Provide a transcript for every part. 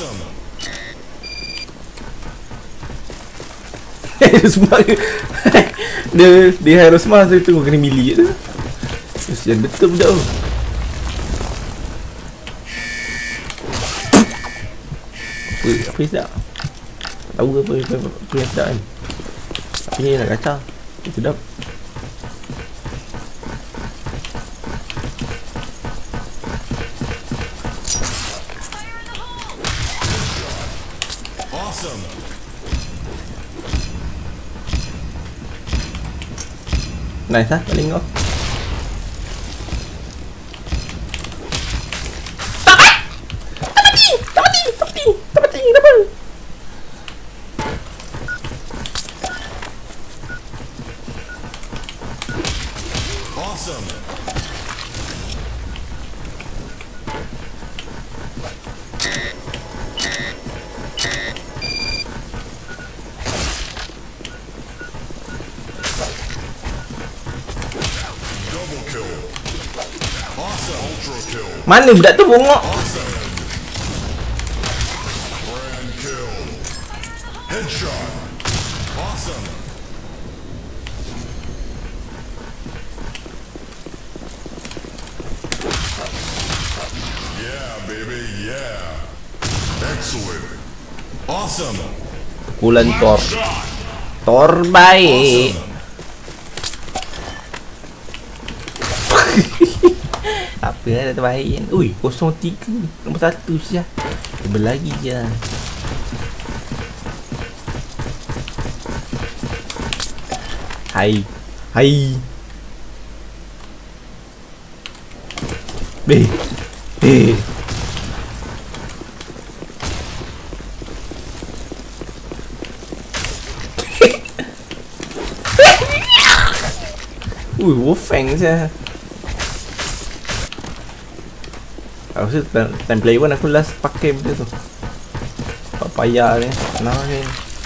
Semua dia harus semua tu tunggu kena milik tu. Kesian betul budak tu. Apa yang sedap? Tahu apa yang sedap kan? Apa ni nak kacau? Sedap. Nice lah, paling kau. Tak mati, kenapa? Mana budak tu bongok? Pukulan Thor. Thor baik. Apa dah terbaik kan? Ui, 03 nombor 1 siap. Berlagi je. Hai. Ui, Wolfang je. Aku rasa time play 1 aku last pakai benda tu. Papaya ni, kenapa ni?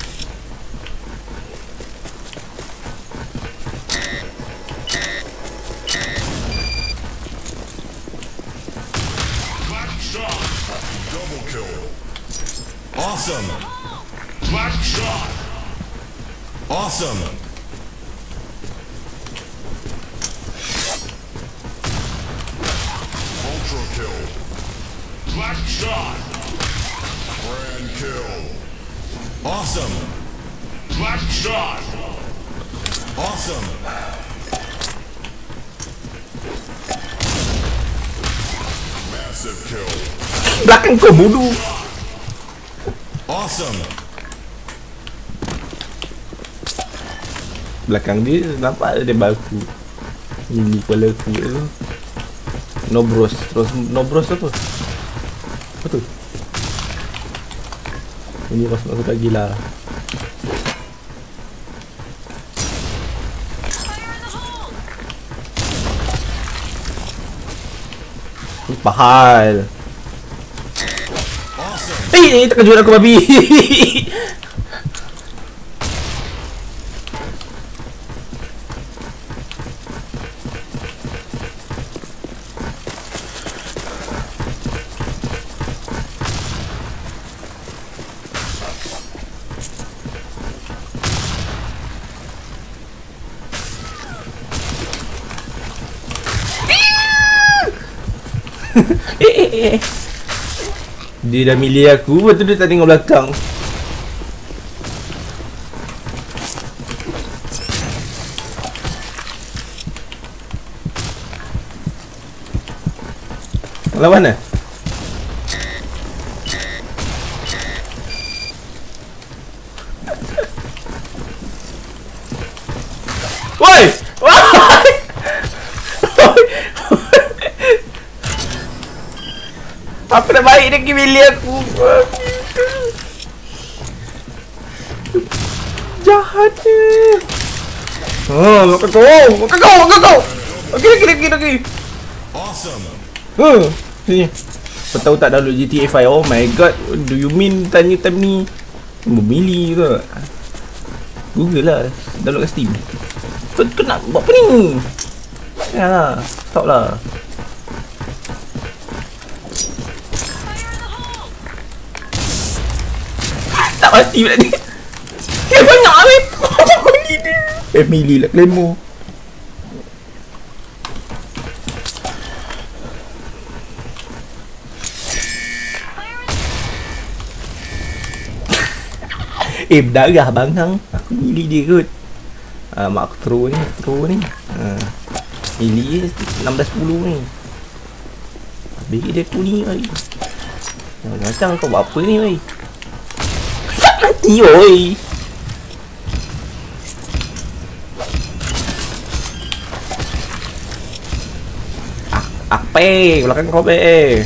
Awesome. Ultra kill. Black shot. Grand kill. Awesome. Black shot. Awesome. Massive kill. Belakang kau bodoh. Awesome. Belakang dia nampak ada baku. Ini kepala aku tu. No bros. Terus no bros apa? Apa tu? Ini masuk tak gila. Pahal. Terkejut aku babi. Dia dah milih aku, lepas tu dia tak tengok belakang. Lawan mana? Woi! Apa dah baik dia pergi milih aku. Jahat dia. Makan kau. Okey. Awesome. Sini. Kau tahu tak download GTA 5? Oh my god. Do you mean tanya time ni memilih ke? Google lah. Download kat Steam. Kau nak buat apa ni? Janganlah. Stop lah. mati pula ni. Dia banyak weh. Family dia. Family lah Claymore. Berdarah bang hang. Aku milih dia kot. Mak aku throw ni. Milih 16-10 ni. Habis dia aku ni weh. Macam kau buat apa ni weh? Mati weh. Apa? Belakang kau be.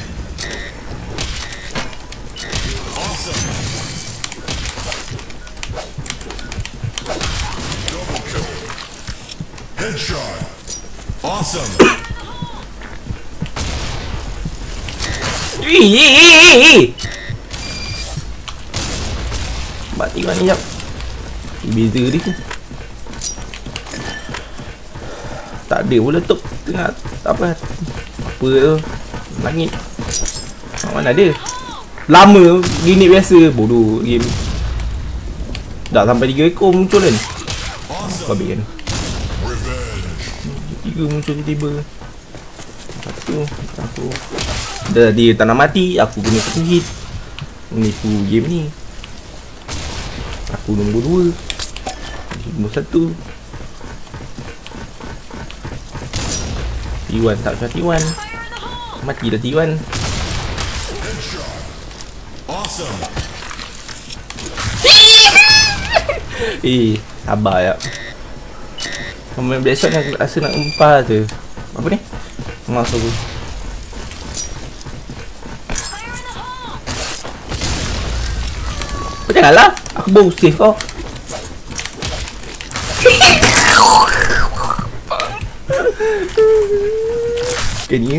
Headshot. Awesome. Mati mana jap. Beza dia. Tak ada pula top tengah apa tu langit. Mana ada. Lama gini biasa bodoh game. Dah sampai 3 ekor muncul kan. Babi kan. 3 muncul tiba-tiba. Aku dah dia tak nak mati, aku kena 1 hit. Menipu game ni. Aku nombor 2. Nombor 1. T1 tak macam T1. Mati dah T1. Awesome. Sabar ya. Main blackshot ni aku rasa nak empah je. Apa ni? Mouse aku. Janganlah. Aku baru save kau. Kena.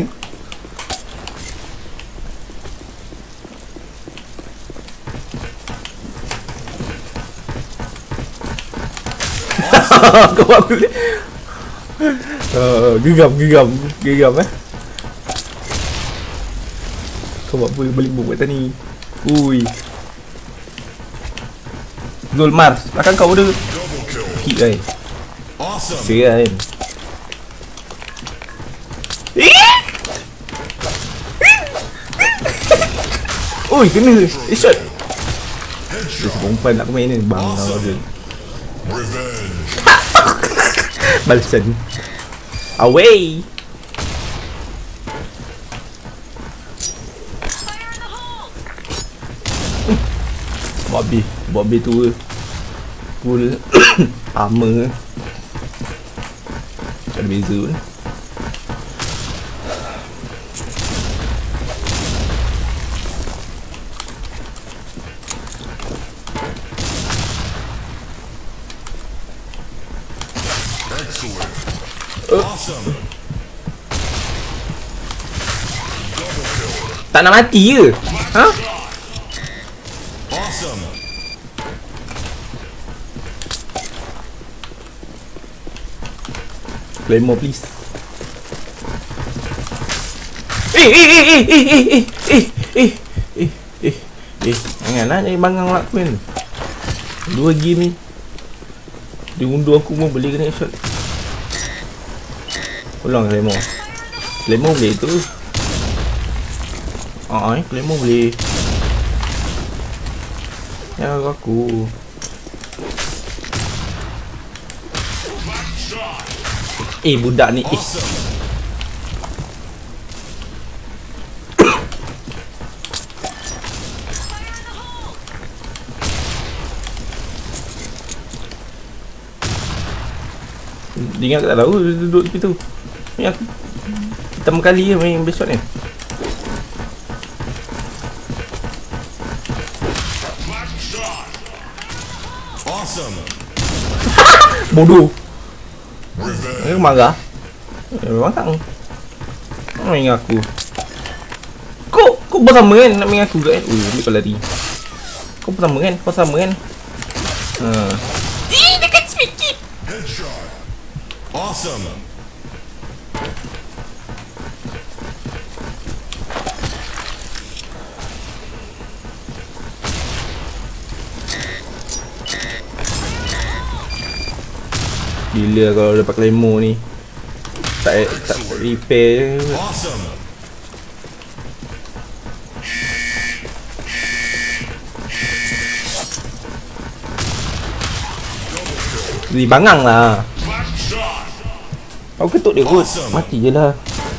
Kau buat apa ni? Geram eh. Kau buat apa balik buat tadi? Ui. Zul Mars, belakang kau ada. Hit kan. Awesome. Kira kan. Ui, kena. Shot. Dia perempuan nak main ni. Bang kau dia. Revenge. Balasan. Away. Bobby tu full armor. Ada beza ni. Excellent. Awesome. Tak nak mati ke? Ha? Awesome. Claymore please. Janganlah jadi bangang lah aku kan. 2 game ni. Dia undur aku pun boleh kena shot. Ulang Claymore. Claymore boleh tu. Claymore boleh. Ya aku. Budak ni. Dia ingat tak tahu dia duduk di situ. Ni aku pertama kali je main best shot ni. Awesome. Bodoh. Revenge. Dia marah. Memang tak. Main dengan aku. Kau bersama kan nak main aku ke kan? Ambil kau lari. Kau bersama kan? Dekat sedikit. Headshot. Awesome. Gila kalau dapat claymore ni. Tak repair. Awesome. Beli bangang lah. Black shot. Kau ketuk dia kot. Mati je lah.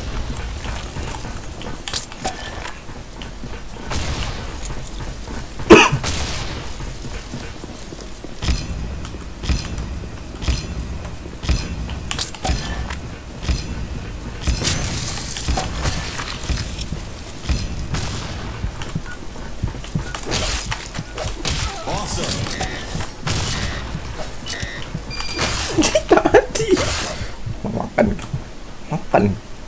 Awesome. Tak mati. Makan. Makan.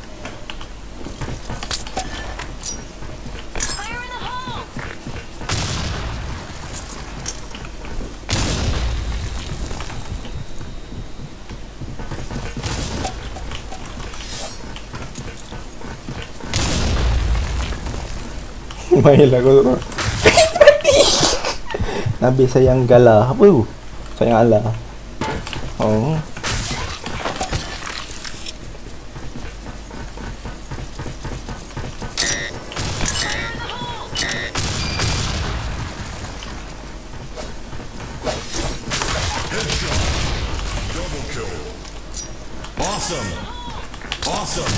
Mainlah kau tu. Mati. Nabi sayang galah. Apa tu? Sayang Allah. Oh. Headshot. Double kill. Awesome. Awesome.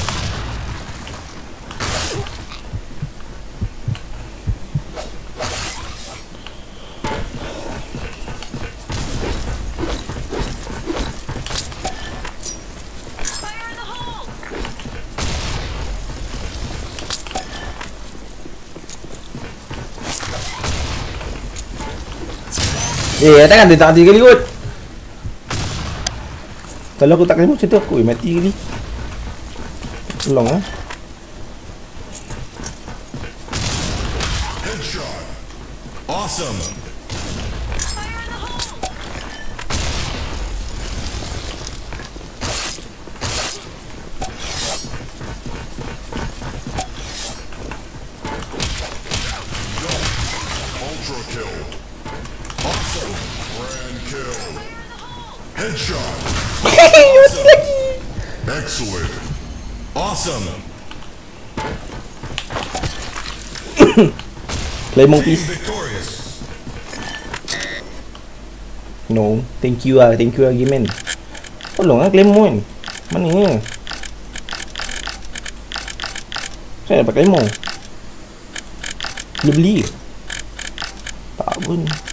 Takkan dia tak mati kali kot. Kalau aku tak kena macam tu aku mati kali. Tolong ah. Headshot. Awesome. Ultra kill. Awesome. Grand kill. Headshot. Awesome. Excellent. Awesome. Claymore please. Victorious. No, thank you lah Gimen. Tolong lah Claymore kan. Mana ni? Saya dapat Claymore. Boleh beli ke? Tak pun.